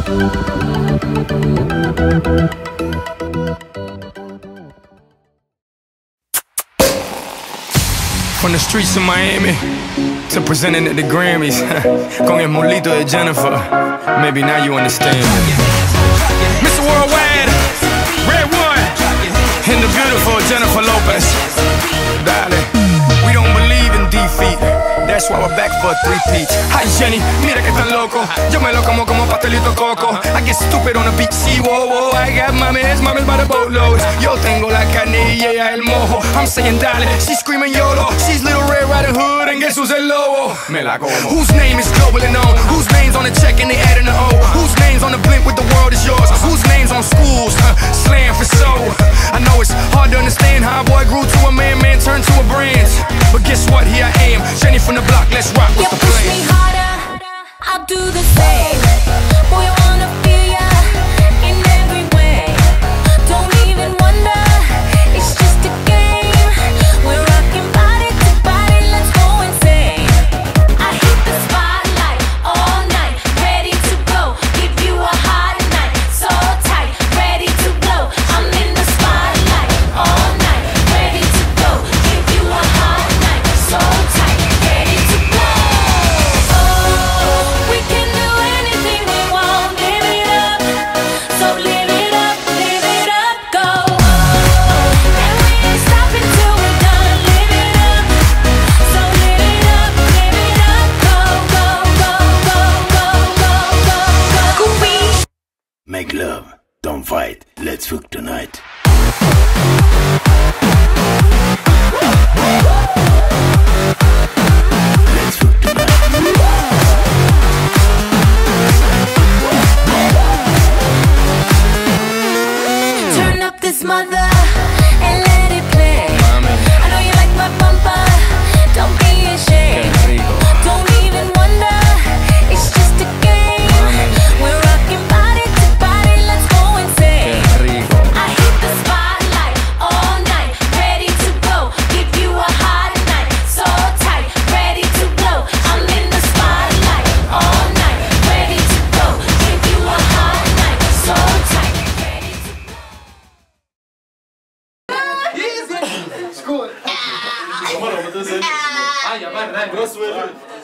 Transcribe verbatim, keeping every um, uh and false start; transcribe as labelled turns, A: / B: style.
A: From the streets of Miami to presenting at the Grammys con el molito de Jennifer. Maybe now you understand. Mister Worldwide, Red One, and the beautiful Jennifer Lopez. Dale, we don't believe in defeat. That's why we're back for a three-peat. Hi Jenny, mira que tan loco. Yo me lo como como pastelito coco. I get stupid on the beach, see, whoa, whoa. I got mames, mames by the boatload. Yo tengo la carne y ella el mojo. I'm saying dale, she's screaming YOLO. She's Little Red Riding Hood and guess who's el lobo? Me la como. Whose name is globally known? Whose name's on the check and they adding the O? Whose name's on the blimp with the world is yours? Whose name's on schools? Huh, slam for soul. I know it's hard to understand how a boy grew to a man, man turned to a brand. But guess what? Here I am, Jenny from the block. Let's rock with
B: you
A: the
B: push
A: plan.
B: me harder, I'll do the same. Boy, I wanna feel ya in every way. Don't even wonder, it's just a game. We're rocking body to body, let's go insane. I hit the spotlight all night, ready to go. Give you a hot night, so tight, ready to blow. I'm in the spotlight all night, ready to go. Give you a hot night, so tight, ready to blow.
C: Make love, don't fight, let's fuck tonight. Let's fuck tonight.
B: Turn up this mother and let it play. I know you like my bumper, don't be ashamed. Don't even wonder, it's just a game. We're rocking body to body, let's go insane. I hit the spotlight all night, ready to go. Give you a hot night, so tight, ready to blow. I'm in the spotlight all night, ready to go. Give you a hot night, so tight, ready to blow.
D: Skål! Ah, ja, men, nej, bra sväll.